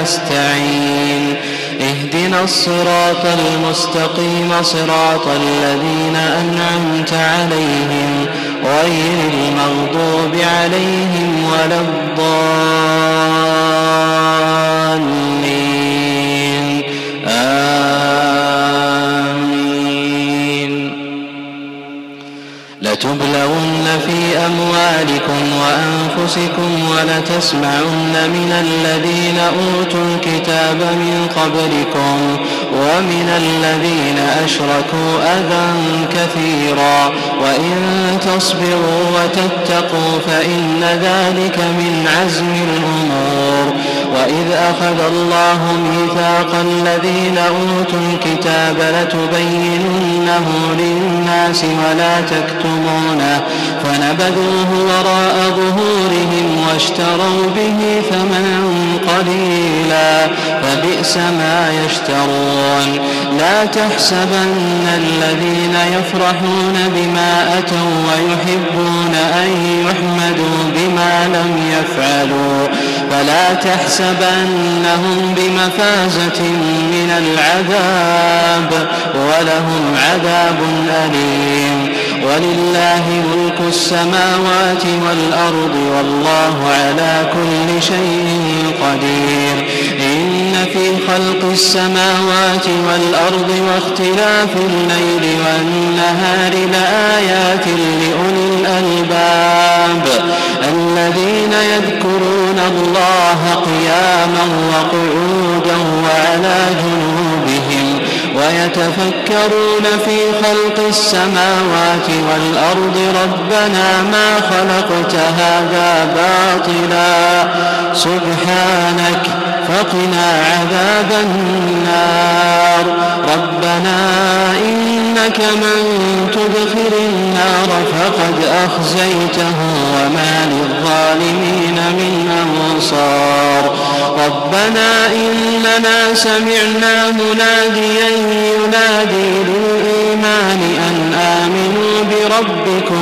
نستعين اهدنا الصراط المستقيم صراط الذين أنعمت عليهم غير المغضوب عليهم ولا الضالين آمين. لتبلون في أموالكم وأنفسكم ولتسمعن من الذين أوتوا الكتاب من قبلكم ومن الذين أشركوا أذى كثيرا وإن تصبروا وتتقوا فإن ذلك من عزم الأمور. وإذ أخذ الله ميثاق الذين أوتوا الكتاب لتبيننه للناس ولا تكتمونه فنبذوه وراء ظهورهم واشتروا به ثمنا قليلا فبئس ما يشترون. لا تحسبن الذين يفرحون بما أتوا ويحبون أن يحمدوا بما لم يفعلوا فلا تحسبنهم بمفازة من العذاب ولهم عذاب أليم. ولله ملك السماوات والأرض والله على كل شيء قدير. إن في خلق السماوات والأرض واختلاف الليل والنهار لآيات لأولي الألباب الذين يذكرون الله قياما وقعودا وعلى جنوبهم ويتفكرون في خلق السماوات والأرض ربنا ما خلقت هذا باطلا سبحانك فقنا عذاب النار. ربنا إنك من تدخل النار فقد أخزيته وما للظالمين من أنصار. ربنا إننا سمعنا مناديا ينادي للإيمان أن آمنوا بربكم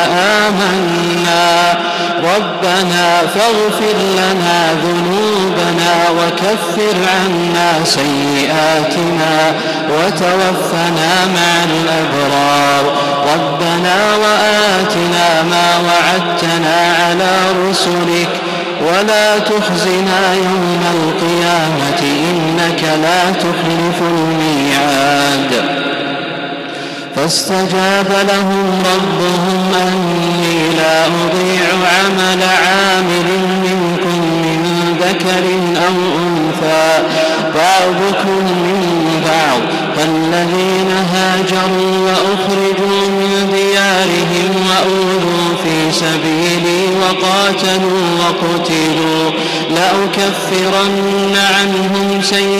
فآمنا ربنا فاغفر لنا ذنوبنا وكفر عنا سيئاتنا وتوفنا مع الأبرار. ربنا وآتنا ما وعدتنا على رسلك ولا تخزنا يوم القيامة إنك لا تخلف الميعاد. فاستجاب لهم ربهم أني لا أضيع عمل عامل منكم من ذكر أو أنثى بعضكم من بعض فالذين هاجروا وأخرجوا من ديارهم وأوذوا في سبيلي وقاتلوا وقتلوا لأكفرن عنهم سيئاتهم